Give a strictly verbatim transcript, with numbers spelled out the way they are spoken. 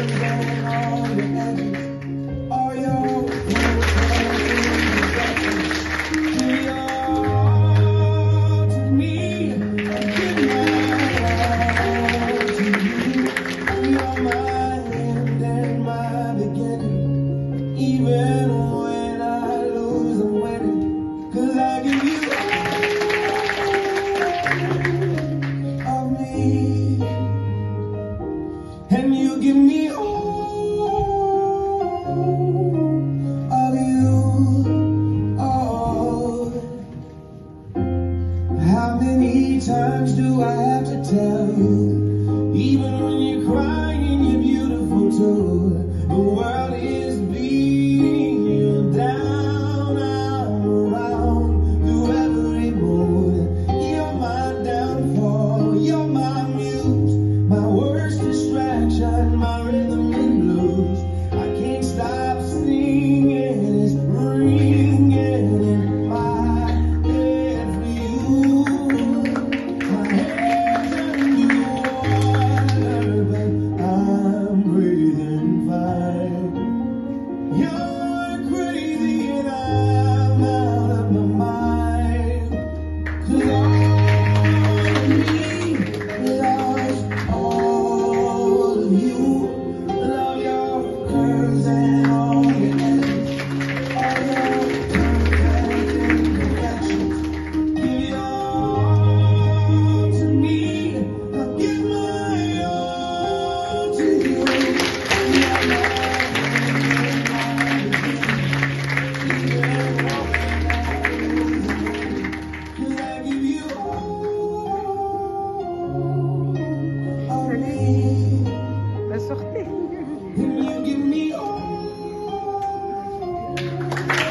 And you give me all of you, all. How many times do I have to tell you, even when you're crying, you're beautiful too. The world is beating you down, I'm around through every mood. You're my downfall, you're my muse, my worst distraction, my rhythm and blues. I can't stop singing, it's ringing in my head for you. My head's underwater, but I'm breathing fine. You're crazy and I'm out of my mind. 'Cause all of me loves all of you. Love your curves and all your edges, all your perfect imperfections. Give your all to me, I'll give my all to you. You're my Cause I give you all of me, Va sortir. and you give me all.